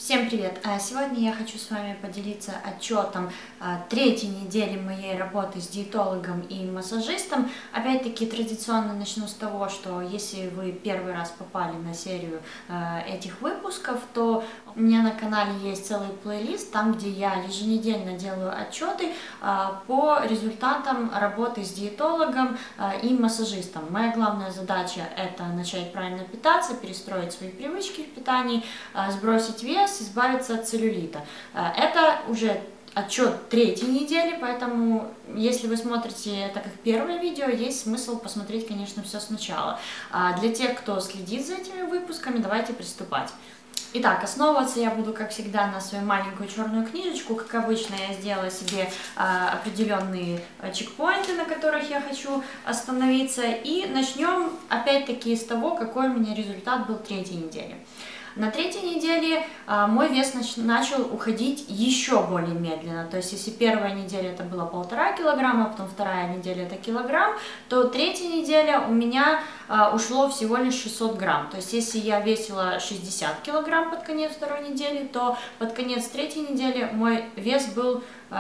Всем привет! Сегодня я хочу с вами поделиться отчетом третьей недели моей работы с диетологом и массажистом. Опять-таки традиционно начну с того, что если вы первый раз попали на серию этих выпусков, то у меня на канале есть целый плейлист, там где я еженедельно делаю отчеты по результатам работы с диетологом и массажистом. Моя главная задача — это начать правильно питаться, перестроить свои привычки в питании, сбросить вес, избавиться от целлюлита. Это уже отчет третьей недели, поэтому если вы смотрите это как первое видео, есть смысл посмотреть, конечно, все сначала. Для тех, кто следит за этими выпусками, давайте приступать. Итак, основываться я буду, как всегда, на свою маленькую черную книжечку. Как обычно, я сделала себе определенные чекпоинты, на которых я хочу остановиться. И начнем, опять-таки, с того, какой у меня результат был третьей недели. На третьей неделе мой вес начал уходить еще более медленно. То есть, если первая неделя это было 1,5 килограмма, потом вторая неделя это килограмм, то третья неделя у меня ушло всего лишь 600 грамм. То есть, если я весила 60 килограмм под конец второй недели, то под конец третьей недели мой вес был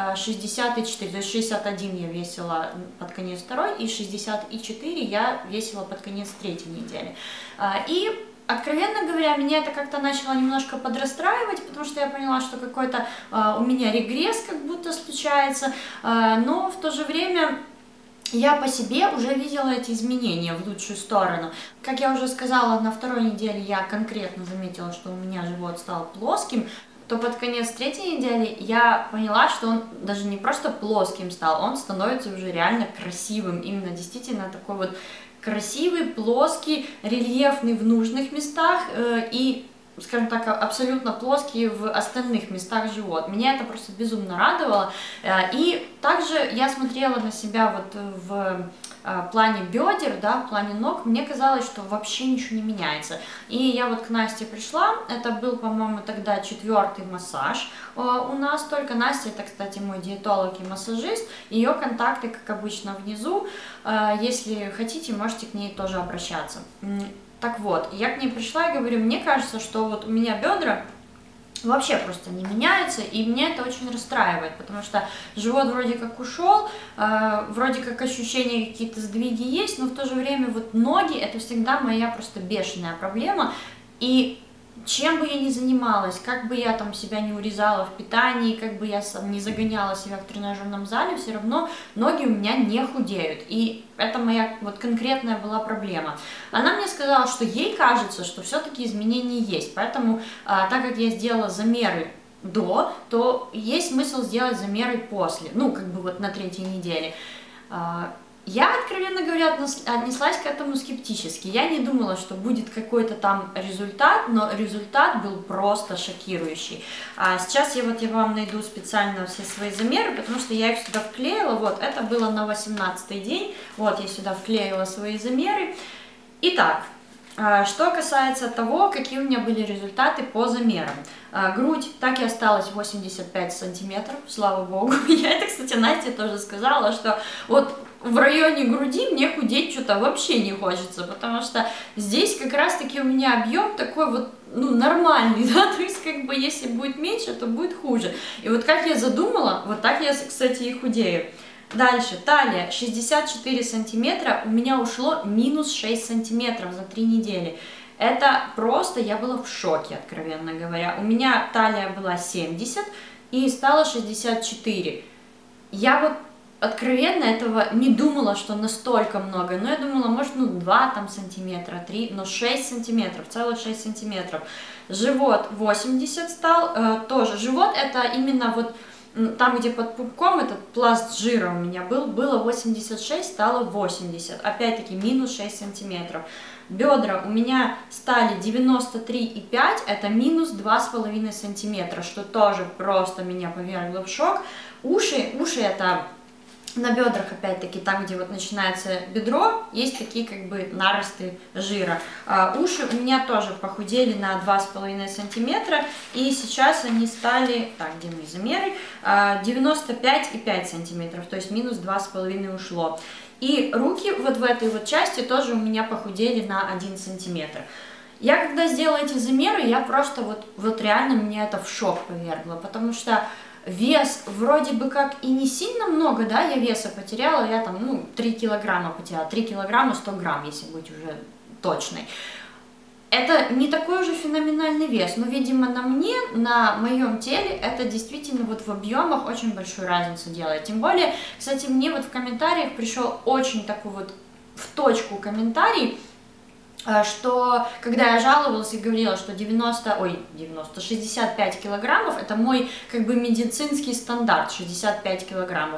64, то есть 61 я весила под конец второй, и 64 я весила под конец третьей недели. И откровенно говоря, меня это как-то начало немножко подрастраивать, потому что я поняла, что какой-то у меня регресс как будто случается, но в то же время я по себе уже видела эти изменения в лучшую сторону. Как я уже сказала, на второй неделе я конкретно заметила, что у меня живот стал плоским, то под конец третьей недели я поняла, что он даже не просто плоским стал, он становится уже реально красивым, именно действительно такой вот красивый, плоский, рельефный в нужных местах и, скажем так, абсолютно плоский в остальных местах живот. Меня это просто безумно радовало. И также я смотрела на себя вот в плане бедер, да, в плане ног, мне казалось, что вообще ничего не меняется. И я вот к Насте пришла, это был, по-моему, тогда 4-й массаж у нас, только Настя, это, кстати, мой диетолог и массажист, ее контакты, как обычно, внизу, если хотите, можете к ней тоже обращаться. Так вот, я к ней пришла и говорю, мне кажется, что вот у меня бедра вообще просто не меняются, и меня это очень расстраивает, потому что живот вроде как ушел, вроде как ощущения какие-то сдвиги есть, но в то же время вот ноги — это всегда моя просто бешеная проблема, и чем бы я ни занималась, как бы я там себя не урезала в питании, как бы я не загоняла себя в тренажерном зале, все равно ноги у меня не худеют. И это моя вот конкретная была проблема. Она мне сказала, что ей кажется, что все-таки изменения есть. Поэтому, так как я сделала замеры до, то есть смысл сделать замеры после, ну, как бы вот на третьей неделе. Я, откровенно говоря, отнеслась к этому скептически. Я не думала, что будет какой-то там результат, но результат был просто шокирующий. Сейчас я вам найду специально все свои замеры, потому что я их сюда вклеила. Вот, это было на 18-й день. Вот, я сюда вклеила свои замеры. Итак, что касается того, какие у меня были результаты по замерам. Грудь так и осталась 85 сантиметров, слава богу. Я это, кстати, Насте тоже сказала, что вот в районе груди мне худеть что-то вообще не хочется, потому что здесь как раз-таки у меня объем такой вот, ну, нормальный, да, то есть как бы если будет меньше, то будет хуже. И вот как я задумала, вот так я, кстати, и худею. Дальше, талия 64 сантиметра, у меня ушло минус 6 сантиметров за 3 недели. Это просто, я была в шоке, откровенно говоря. У меня талия была 70 и стала 64. Я вот откровенно этого не думала, что настолько много, но я думала, может, ну, 2 там сантиметра, 3, но 6 сантиметров, целых 6 сантиметров. Живот 80 стал, тоже. Живот это именно вот там, где под пупком этот пласт жира у меня был, было 86, стало 80, опять-таки минус 6 сантиметров. Бедра у меня стали 93,5, это минус 2,5 сантиметра, что тоже просто меня повергло в шок. Уши это на бедрах, опять-таки, там, где вот начинается бедро, есть такие как бы наросты жира. Уши у меня тоже похудели на 2,5 сантиметра, и сейчас они стали, так, где мои замеры, 95,5 сантиметров, то есть минус 2,5 ушло. И руки вот в этой вот части тоже у меня похудели на 1 сантиметр. Я когда сделала эти замеры, я просто вот реально меня это в шок повергло, потому что вес вроде бы как и не сильно много, да, я веса потеряла, я там, ну, 3 килограмма потеряла, 3 килограмма 100 грамм, если быть уже точной. Это не такой уже феноменальный вес, но, видимо, на мне, на моем теле, это действительно вот в объемах очень большую разницу делает. Тем более, кстати, мне вот в комментариях пришел очень такой вот в точку комментарий, что когда я жаловалась и говорила, что 65 килограммов, это мой как бы медицинский стандарт, 65 килограммов.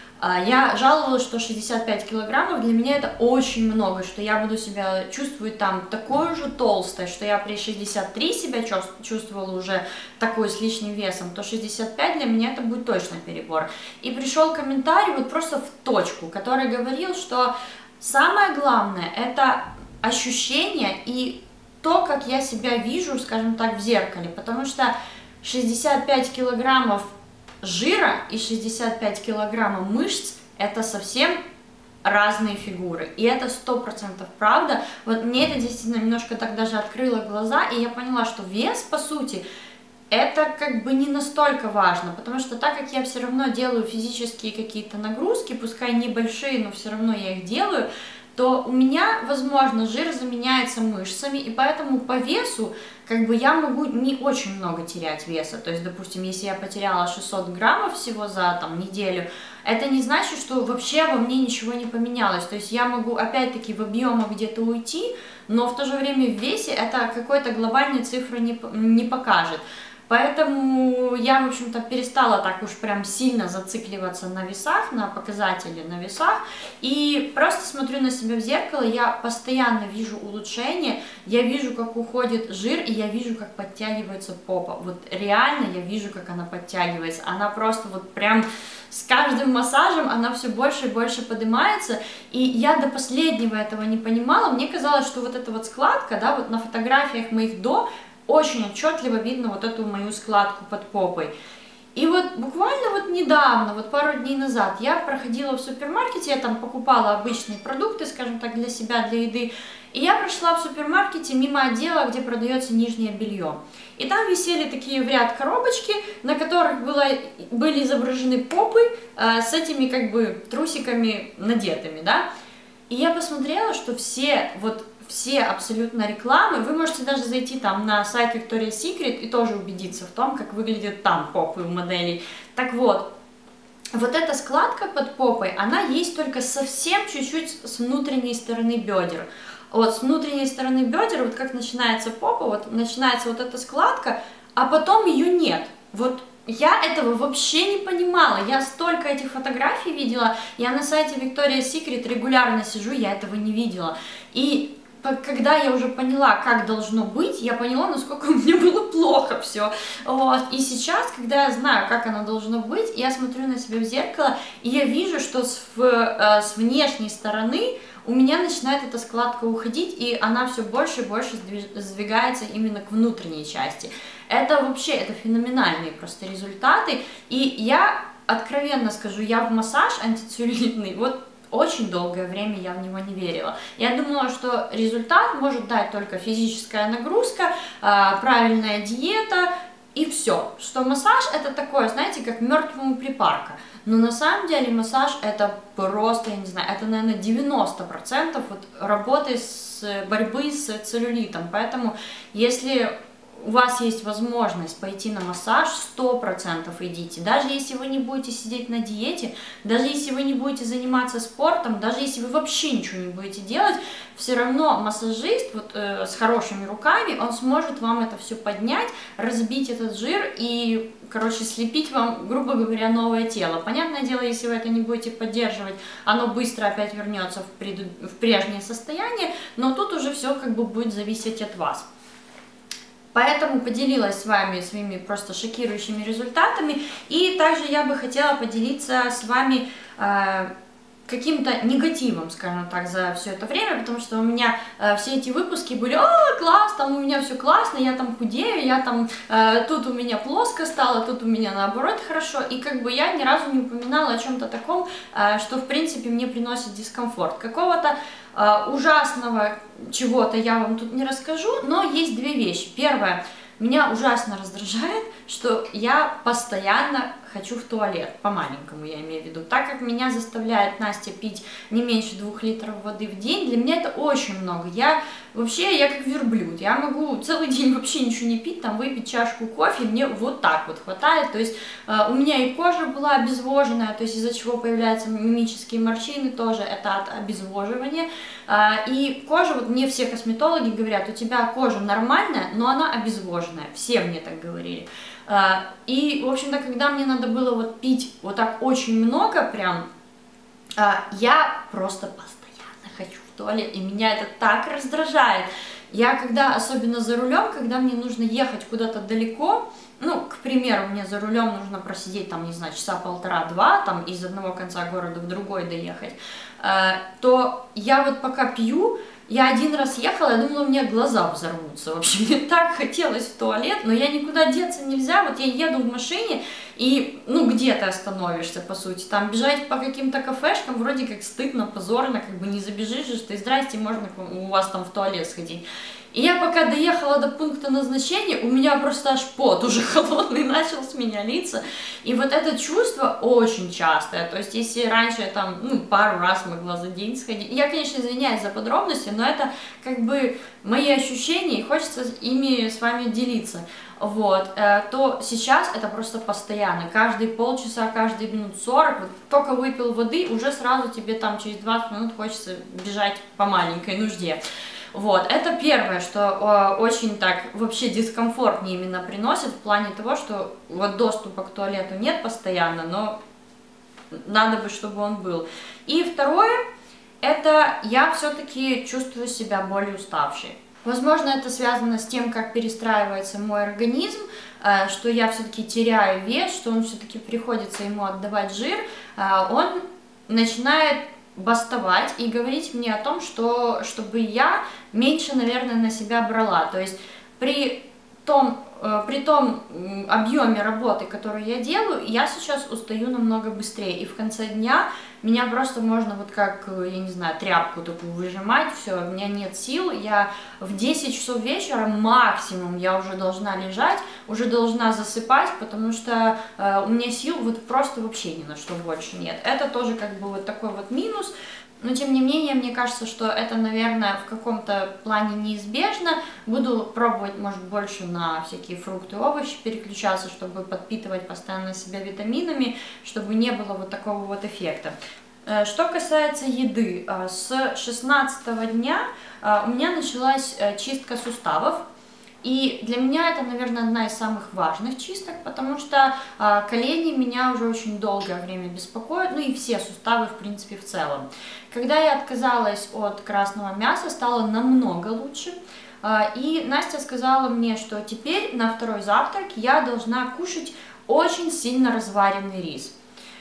Я жаловалась, что 65 килограммов для меня это очень много, что я буду себя чувствовать там такой же толстой, что я при 63 себя чувствовала уже такой с лишним весом, то 65 для меня это будет точно перебор. И пришел комментарий вот просто в точку, который говорил, что самое главное это ощущение и то, как я себя вижу, скажем так, в зеркале, потому что 65 килограммов жира и 65 килограммов мышц это совсем разные фигуры, и это 100% правда. Вот мне это действительно немножко так даже открыло глаза, и я поняла, что вес, по сути, это как бы не настолько важно, потому что так как я все равно делаю физические какие-то нагрузки, пускай небольшие, но все равно я их делаю, то у меня, возможно, жир заменяется мышцами, и поэтому по весу как бы я могу не очень много терять веса. То есть, допустим, если я потеряла 600 граммов всего за там, неделю, это не значит, что вообще во мне ничего не поменялось. То есть я могу опять-таки в объемах где-то уйти, но в то же время в весе это какой-то глобальной цифры не покажет. Поэтому я, в общем-то, перестала так уж прям сильно зацикливаться на весах, на показатели на весах, и просто смотрю на себя в зеркало, я постоянно вижу улучшение, я вижу, как уходит жир, и я вижу, как подтягивается попа. Вот реально я вижу, как она подтягивается, она просто вот прям с каждым массажем она все больше и больше поднимается, и я до последнего этого не понимала, мне казалось, что вот эта вот складка, да, вот на фотографиях моих до, очень отчетливо видно вот эту мою складку под попой. И вот буквально вот недавно, вот пару дней назад, я проходила в супермаркете, я там покупала обычные продукты, скажем так, для себя, для еды, и я прошла в супермаркете мимо отдела, где продается нижнее белье. И там висели такие в ряд коробочки, на которых были изображены попы с этими как бы трусиками надетыми, да. И я посмотрела, что все абсолютно рекламы, вы можете даже зайти там на сайт Victoria's Secret и тоже убедиться в том, как выглядят там попы у моделей. Так вот, вот эта складка под попой, она есть только совсем чуть-чуть с внутренней стороны бедер. Вот с внутренней стороны бедер, вот как начинается попа, вот начинается вот эта складка, а потом ее нет. Вот я этого вообще не понимала, я столько этих фотографий видела, я на сайте Victoria's Secret регулярно сижу, я этого не видела. И когда я уже поняла, как должно быть, я поняла, насколько у меня было плохо все. Вот. И сейчас, когда я знаю, как оно должно быть, я смотрю на себя в зеркало, и я вижу, что с внешней стороны у меня начинает эта складка уходить, и она все больше и больше сдвигается именно к внутренней части. Это вообще, это феноменальные просто результаты. И я откровенно скажу, я в массаж антицеллюлитный, вот очень долгое время я в него не верила. Я думала, что результат может дать только физическая нагрузка, правильная диета и все. Что массаж это такое, знаете, как мертвому припарка. Но на самом деле массаж это просто, я не знаю, это, наверное, 90% вот работы борьбы с целлюлитом. Поэтому, если у вас есть возможность пойти на массаж, 100% идите. Даже если вы не будете сидеть на диете, даже если вы не будете заниматься спортом, даже если вы вообще ничего не будете делать, все равно массажист вот, с хорошими руками, он сможет вам это все поднять, разбить этот жир и, короче, слепить вам, грубо говоря, новое тело. Понятное дело, если вы это не будете поддерживать, оно быстро опять вернется в прежнее состояние, но тут уже все как бы будет зависеть от вас. Поэтому поделилась с вами своими просто шокирующими результатами. И также я бы хотела поделиться с вами каким-то негативом, скажем так, за все это время, потому что у меня все эти выпуски были: о, класс, там у меня все классно, я там худею, я там, тут у меня плоско стало, тут у меня наоборот хорошо, и как бы я ни разу не упоминала о чем-то таком, что в принципе мне приносит дискомфорт. Какого-то Ужасного чего-то я вам тут не расскажу, но есть две вещи. Первое, меня ужасно раздражает, что я постоянно хочу в туалет, по-маленькому я имею в виду. Так как меня заставляет Настя пить не меньше 2 литров воды в день, для меня это очень много. Я как верблюд, я могу целый день вообще ничего не пить, там выпить чашку кофе, мне вот так вот хватает. То есть у меня и кожа была обезвоженная, то есть из-за чего появляются мимические морщины, тоже это от обезвоживания. И кожа, вот мне все косметологи говорят, у тебя кожа нормальная, но она обезвоженная, все мне так говорили. И, в общем-то, когда мне надо было вот пить вот так очень много прям, я просто постоянно хочу в туалет, и меня это так раздражает. Я когда, особенно за рулем, когда мне нужно ехать куда-то далеко, ну, к примеру, мне за рулем нужно просидеть, там, не знаю, часа полтора-два, там, из одного конца города в другой доехать, то я вот пока пью, я один раз ехала, я думала, у меня глаза взорвутся. В общем, мне так хотелось в туалет, но я никуда деться нельзя. Вот я еду в машине, и, ну, где ты остановишься, по сути? Там бежать по каким-то кафешкам вроде как стыдно, позорно, как бы не забежишь, что ты, здрасте, можно у вас там в туалет сходить. И я пока доехала до пункта назначения, у меня просто аж пот уже холодный начал с меня литься. И вот это чувство очень частое. То есть, если раньше я там, ну, пару раз могла за день сходить. Я, конечно, извиняюсь за подробности, но это как бы мои ощущения, и хочется ими с вами делиться. Вот, то сейчас это просто постоянно. Каждые полчаса, каждые минут 40, вот только выпил воды, уже сразу тебе там через 20 минут хочется бежать по маленькой нужде. Вот, это первое, что очень так вообще дискомфорт мне именно приносит в плане того, что вот доступа к туалету нет постоянно, но надо бы, чтобы он был. И второе, это я все-таки чувствую себя более уставшей. Возможно, это связано с тем, как перестраивается мой организм, что я все-таки теряю вес, что он все-таки приходится ему отдавать жир, он начинает бастовать и говорить мне о том, что чтобы я меньше, наверное, на себя брала. То есть при том объеме работы, которую я делаю, я сейчас устаю намного быстрее. И в конце дня меня просто можно вот как, я не знаю, тряпку такую выжимать, все, у меня нет сил, я в 10 часов вечера максимум я уже должна лежать, уже должна засыпать, потому что у меня сил вот просто вообще ни на что больше нет. Это тоже как бы вот такой вот минус. Но, тем не менее, мне кажется, что это, наверное, в каком-то плане неизбежно. Буду пробовать, может, больше на всякие фрукты и овощи переключаться, чтобы подпитывать постоянно себя витаминами, чтобы не было вот такого вот эффекта. Что касается еды, с 16-го дня у меня началась чистка суставов. И для меня это, наверное, одна из самых важных чисток, потому что колени меня уже очень долгое время беспокоят, ну и все суставы, в принципе, в целом. Когда я отказалась от красного мяса, стало намного лучше. И Настя сказала мне, что теперь на второй завтрак я должна кушать очень сильно разваренный рис.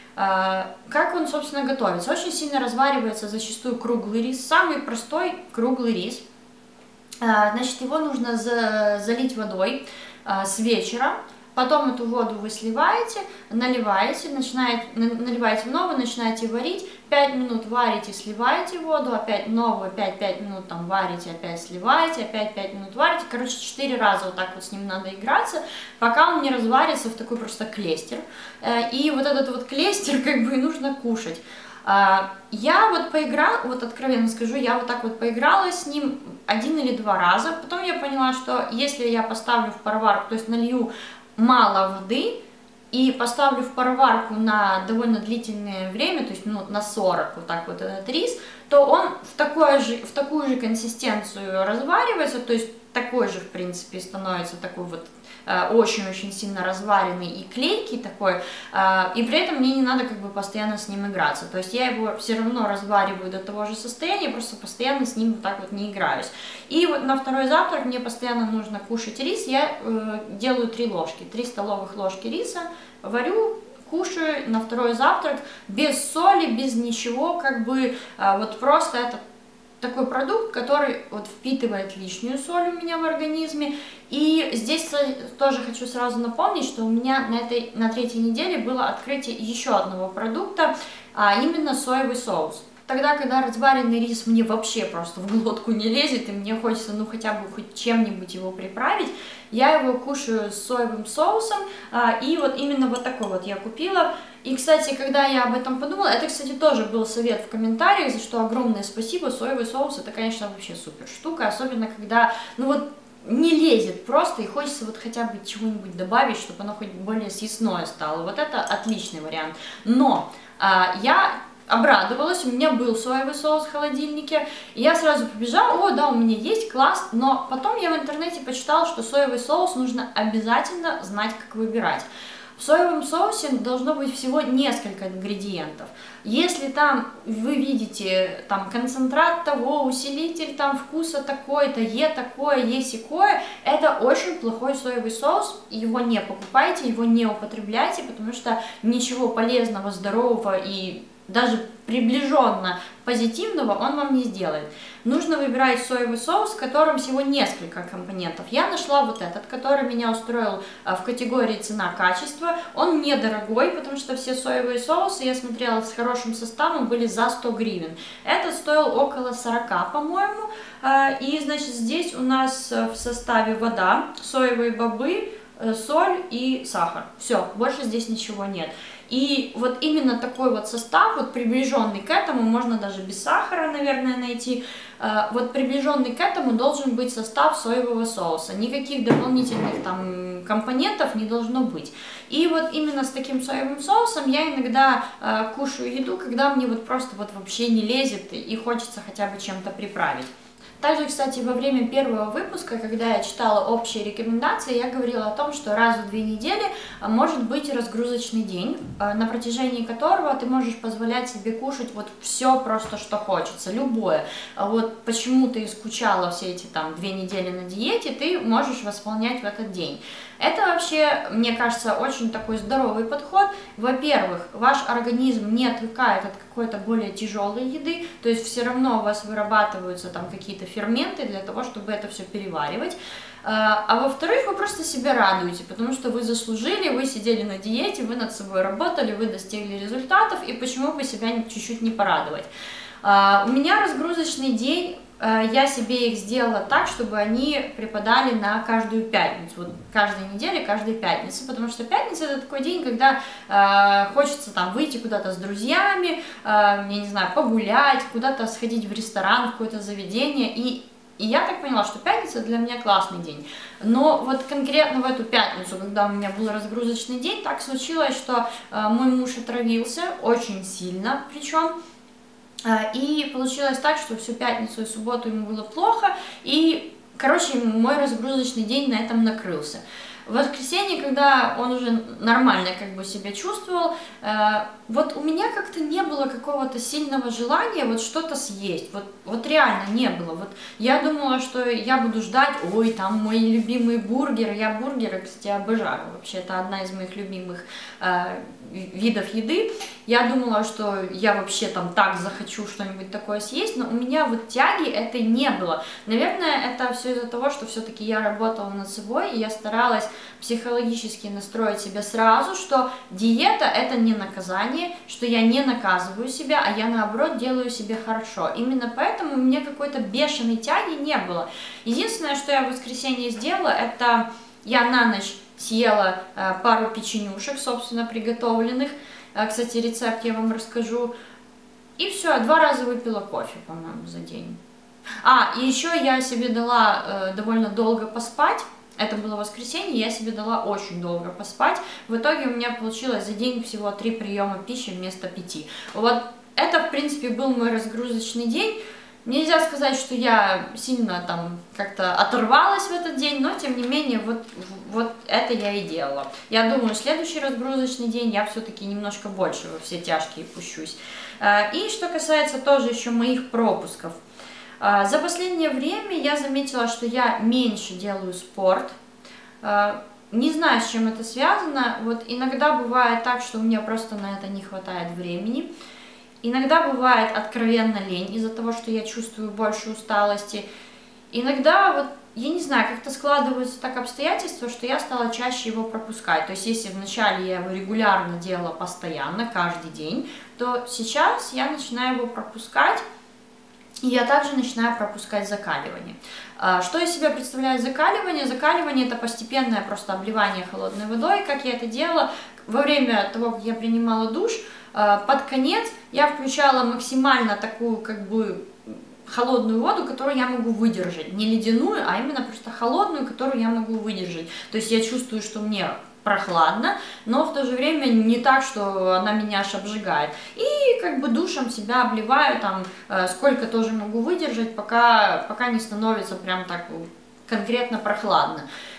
Как он, собственно, готовится? Очень сильно разваривается зачастую круглый рис, самый простой круглый рис. Значит, его нужно залить водой с вечера, потом эту воду вы сливаете, наливаете, наливаете новую, начинаете варить, 5 минут варите, сливаете воду, опять новую, опять 5 минут там варите, опять сливаете, опять 5 минут варите, короче, 4 раза вот так вот с ним надо играться, пока он не разварится в такой просто клейстер, и вот этот вот клейстер как бы нужно кушать. Я вот поиграла, вот откровенно скажу, я вот так вот поиграла с ним 1 или 2 раза, потом я поняла, что если я поставлю в пароварку, то есть налью мало воды и поставлю в пароварку на довольно длительное время, то есть минут на 40 вот так вот этот рис, то он в такую же консистенцию разваривается, то есть такой же в принципе становится такой вот очень-очень сильно разваренный и клейкий такой, и при этом мне не надо как бы постоянно с ним играться, то есть я его все равно развариваю до того же состояния, просто постоянно с ним вот так вот не играюсь. И вот на второй завтрак мне постоянно нужно кушать рис, я делаю 3 ложки, 3 столовых ложки риса, варю, кушаю на второй завтрак без соли, без ничего, как бы вот просто это такой продукт, который вот впитывает лишнюю соль у меня в организме. И здесь тоже хочу сразу напомнить, что у меня на 3-й неделе было открытие еще одного продукта, а именно соевый соус. Тогда, когда разваренный рис мне вообще просто в глотку не лезет, и мне хочется, ну, хотя бы хоть чем-нибудь его приправить, я его кушаю с соевым соусом, и вот именно вот такой вот я купила. И, кстати, когда я об этом подумала, это, кстати, тоже был совет в комментариях, за что огромное спасибо. Соевый соус — это, конечно, вообще супер штука, особенно когда, ну вот, не лезет просто, и хочется вот хотя бы чего-нибудь добавить, чтобы оно хоть более съестное стало. Вот это отличный вариант. Но я обрадовалась, у меня был соевый соус в холодильнике, и я сразу побежала, о, да, у меня есть, класс, но потом я в интернете почитала, что соевый соус нужно обязательно знать, как выбирать. В соевом соусе должно быть всего несколько ингредиентов. Если там вы видите там концентрат того, усилитель там вкуса такой-то, такое, сякое, это очень плохой соевый соус, его не покупайте, его не употребляйте, потому что ничего полезного, здорового и даже приближенно позитивного он вам не сделает. Нужно выбирать соевый соус, в котором всего несколько компонентов. Я нашла вот этот, который меня устроил в категории цена-качество. Он недорогой, потому что все соевые соусы, я смотрела, с хорошим составом были за 100 гривен. Этот стоил около 40, по-моему. И, значит, здесь у нас в составе вода, соевые бобы, соль и сахар. Все, больше здесь ничего нет. И вот именно такой вот состав, вот приближенный к этому, можно даже без сахара, наверное, найти, вот приближенный к этому должен быть состав соевого соуса. Никаких дополнительных там компонентов не должно быть. И вот именно с таким соевым соусом я иногда кушаю еду, когда мне вот просто вот вообще не лезет и хочется хотя бы чем-то приправить. Также, кстати, во время первого выпуска, когда я читала общие рекомендации, я говорила о том, что раз в 2 недели может быть разгрузочный день, на протяжении которого ты можешь позволять себе кушать вот все просто, что хочется, любое. Вот почему ты скучала все эти там 2 недели на диете, ты можешь восполнять в этот день. Это вообще, мне кажется, очень такой здоровый подход. Во-первых, ваш организм не отвыкает от какой-то более тяжелой еды, то есть все равно у вас вырабатываются там какие-то ферменты для того, чтобы это все переваривать. А во-вторых, вы просто себя радуете, потому что вы заслужили, вы сидели на диете, вы над собой работали, вы достигли результатов, и почему бы себя чуть-чуть не порадовать. У меня разгрузочный день. Я себе их сделала так, чтобы они припадали на каждую пятницу, вот каждой неделе, каждой пятницы, потому что пятница — это такой день, когда хочется там выйти куда-то с друзьями, я не знаю, погулять, куда-то сходить в ресторан, в какое-то заведение, и я так поняла, что пятница для меня классный день. Но вот конкретно в эту пятницу, когда у меня был разгрузочный день, так случилось, что мой муж отравился, очень сильно причем. И получилось так, что всю пятницу и субботу ему было плохо, и, короче, мой разгрузочный день на этом накрылся. В воскресенье, когда он уже нормально как бы себя чувствовал, вот у меня как-то не было какого-то сильного желания вот что-то съесть, вот реально не было. Вот я думала, что я буду ждать, ой, там мои любимые бургеры, я бургеры, кстати, обожаю, вообще это одна из моих любимых видов еды. Я думала, что я вообще там так захочу что-нибудь такое съесть, но у меня вот тяги этой не было. Наверное, это все из-за того, что все-таки я работала над собой, и я старалась психологически настроить себя сразу, что диета — это не наказание, что я не наказываю себя, а я, наоборот, делаю себе хорошо. Именно поэтому у меня какой-то бешеной тяги не было. Единственное, что я в воскресенье сделала, это я на ночь съела пару печенюшек, собственно, приготовленных. Кстати, рецепт я вам расскажу. И все, 2 раза выпила кофе, по-моему, за день. И еще я себе дала довольно долго поспать. Это было воскресенье, я себе дала очень долго поспать. В итоге у меня получилось за день всего 3 приема пищи вместо 5. Вот это, в принципе, был мой разгрузочный день. Нельзя сказать, что я сильно там как-то оторвалась в этот день, но тем не менее вот это я и делала. Я думаю, следующий разгрузочный день я все-таки немножко больше во все тяжкие пущусь. И что касается тоже еще моих пропусков. За последнее время я заметила, что я меньше делаю спорт. Не знаю, с чем это связано. Вот иногда бывает так, что у меня просто на это не хватает времени. Иногда бывает откровенно лень из-за того, что я чувствую больше усталости. Иногда вот я не знаю, как-то складываются так обстоятельства, что я стала чаще его пропускать. То есть, если вначале я его регулярно делала постоянно, каждый день, то сейчас я начинаю его пропускать, и я также начинаю пропускать закаливание. Что из себя представляет закаливание? Закаливание – это постепенное просто обливание холодной водой. Как я это делала? Во время того, как я принимала душ, под конец я включала максимально такую, как бы, холодную воду, которую я могу выдержать. Не ледяную, а именно просто холодную, которую я могу выдержать. То есть я чувствую, что мне прохладно, но в то же время не так, что она меня аж обжигает. И как бы душем себя обливаю, там, сколько тоже могу выдержать, пока не становится прям так конкретно прохладно.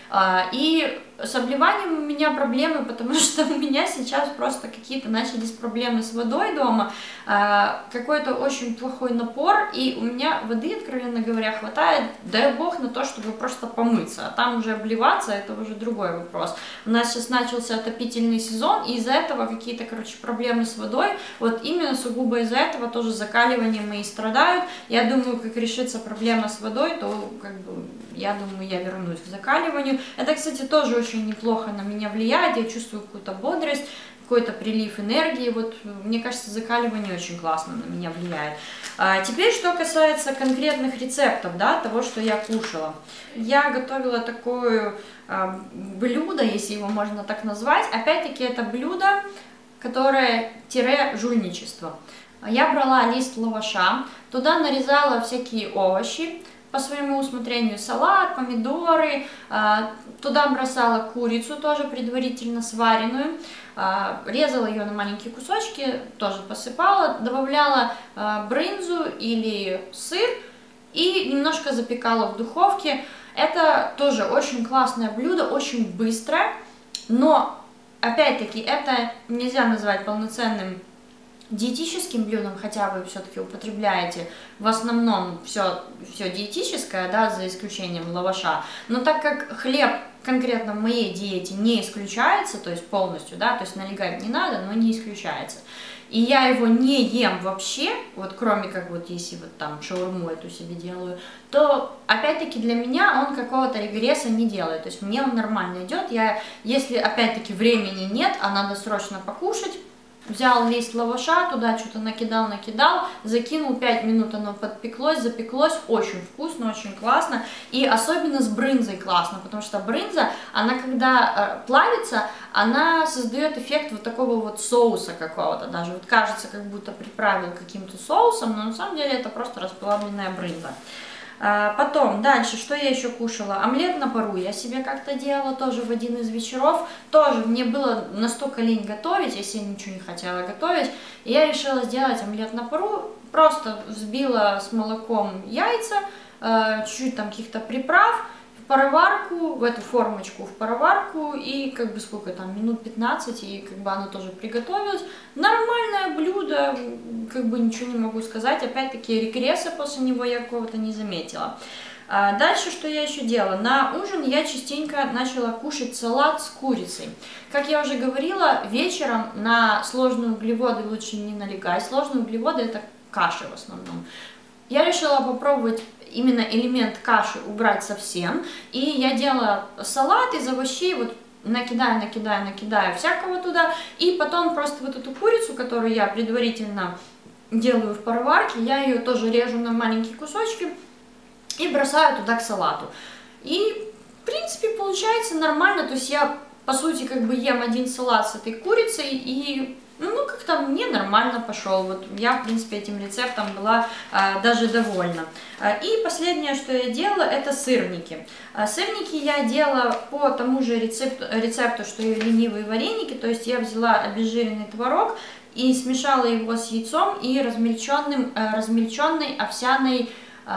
И с обливанием у меня проблемы, потому что у меня сейчас просто какие-то начались проблемы с водой дома, какой-то очень плохой напор, и у меня воды, откровенно говоря, хватает, дай бог, на то, чтобы просто помыться, а там уже обливаться, это уже другой вопрос. У нас сейчас начался отопительный сезон, и из-за этого какие-то, короче, проблемы с водой, вот именно сугубо из-за этого тоже закаливания мои страдают. Я думаю, как решится проблема с водой, то, как бы, я думаю, я вернусь к закаливанию. Это, кстати, тоже очень неплохо на меня влияет, я чувствую какую-то бодрость, какой-то прилив энергии, вот мне кажется, закаливание очень классно на меня влияет. Теперь, что касается конкретных рецептов, да, того, что я кушала. Я готовила такое блюдо, если его можно так назвать, опять-таки это блюдо, которое тире жульничество. Я брала лист лаваша, туда нарезала всякие овощи, по своему усмотрению салат, помидоры, туда бросала курицу, тоже предварительно сваренную, резала ее на маленькие кусочки, тоже посыпала, добавляла брынзу или сыр и немножко запекала в духовке. Это тоже очень классное блюдо, очень быстрое, но опять-таки это нельзя назвать полноценным диетическим блюдом, хотя вы все-таки употребляете в основном все диетическое, да, за исключением лаваша, но так как хлеб конкретно в моей диете не исключается, то есть полностью, да, то есть налегать не надо, но не исключается, и я его не ем вообще, вот кроме как вот если вот там шаурму эту себе делаю, то опять-таки для меня он какого-то регресса не делает, то есть мне он нормально идет, если опять-таки времени нет, а надо срочно покушать, взял лист лаваша, туда что-то накидал, закинул, 5 минут оно подпеклось, запеклось, очень вкусно, очень классно, и особенно с брынзой классно, потому что брынза, она когда плавится, она создает эффект вот такого вот соуса какого-то, даже вот кажется, как будто приправил каким-то соусом, но на самом деле это просто расплавленная брынза. Потом, дальше, что я еще кушала? Омлет на пару я себе как-то делала тоже в один из вечеров. Тоже мне было настолько лень готовить, если я ничего не хотела готовить. И я решила сделать омлет на пару. Просто взбила с молоком яйца, чуть-чуть там каких-то приправ, в пароварку, в эту формочку, в пароварку, и как бы сколько там, минут 15, и как бы оно тоже приготовилось. Нормальное блюдо, как бы ничего не могу сказать, опять-таки регресса после него я какого-то не заметила. Дальше, что я еще делала? На ужин я частенько начала кушать салат с курицей. Как я уже говорила, вечером на сложные углеводы лучше не налегать. Сложные углеводы – это каши в основном. Я решила попробовать именно элемент каши убрать совсем, и я делала салат из овощей, вот накидаю всякого туда, и потом просто вот эту курицу, которую я предварительно делаю в пароварке, я ее тоже режу на маленькие кусочки и бросаю туда к салату. И, в принципе, получается нормально, то есть я, по сути, как бы ем один салат с этой курицей, и ну, как-то мне нормально пошел. Вот я, в принципе, этим рецептом была даже довольна. И последнее, что я делала, это сырники. Сырники я делала по тому же рецепту, что и ленивые вареники. То есть я взяла обезжиренный творог и смешала его с яйцом и размельченной овсяной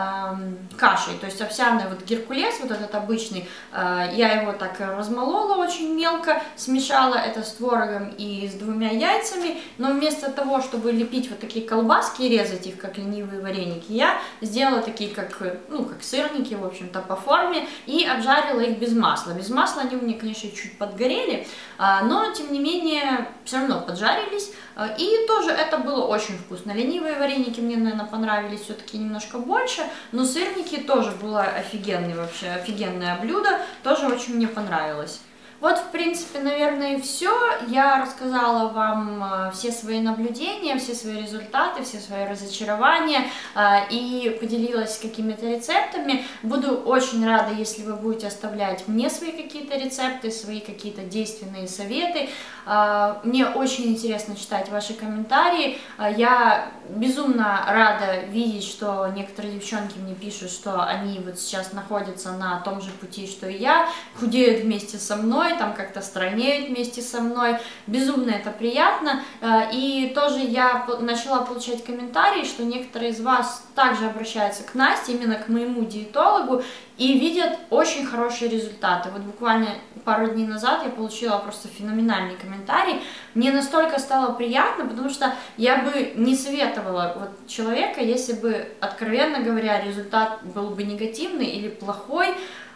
кашей, то есть овсяный вот геркулес, вот этот обычный, я его так размолола очень мелко, смешала это с творогом и с 2 яйцами, но вместо того, чтобы лепить вот такие колбаски и резать их, как ленивые вареники, я сделала такие, как сырники, в общем-то, по форме, и обжарила их без масла. Без масла они у меня, конечно, чуть подгорели, но, тем не менее, все равно поджарились. И тоже это было очень вкусно. Ленивые вареники мне, наверное, понравились все-таки немножко больше, но сырники тоже было офигенное вообще, офигенное блюдо, тоже очень мне понравилось. Вот, в принципе, наверное, и все. Я рассказала вам все свои наблюдения, все свои результаты, все свои разочарования и поделилась какими-то рецептами. Буду очень рада, если вы будете оставлять мне свои какие-то рецепты, свои какие-то действенные советы. Мне очень интересно читать ваши комментарии. Я безумно рада видеть, что некоторые девчонки мне пишут, что они вот сейчас находятся на том же пути, что и я, худеют вместе со мной, там как-то стройнеют вместе со мной. Безумно это приятно. И тоже я начала получать комментарии, что некоторые из вас также обращаются к Насте, именно к моему диетологу, и видят очень хорошие результаты. Вот буквально пару дней назад я получила просто феноменальный комментарий. Мне настолько стало приятно, потому что я бы не советовала вот человека, если бы, откровенно говоря, результат был бы негативный или плохой.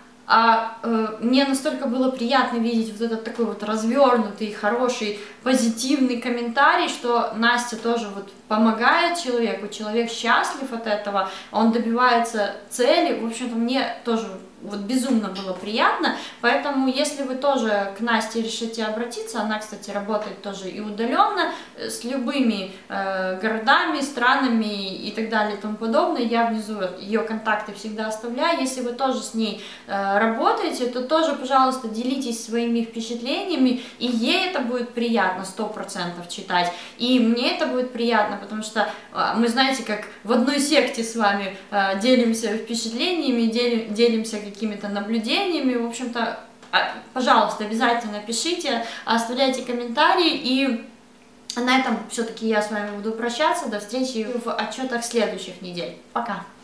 Мне настолько было приятно видеть вот этот такой вот развернутый, хороший, позитивный комментарий, что Настя тоже вот помогает человеку, человек счастлив от этого, он добивается цели. В общем-то, мне тоже вот безумно было приятно, поэтому если вы тоже к Насте решите обратиться, она, кстати, работает тоже и удаленно, с любыми городами, странами и так далее и тому подобное, я внизу ее контакты всегда оставляю. Если вы тоже с ней работаете, то тоже, пожалуйста, делитесь своими впечатлениями, и ей это будет приятно 100% читать, и мне это будет приятно, потому что мы, знаете, как в одной секте с вами делимся впечатлениями, делимся какими-то наблюдениями. В общем-то, пожалуйста, обязательно пишите, оставляйте комментарии, и на этом все-таки я с вами буду прощаться. До встречи в отчетах следующих недель. Пока!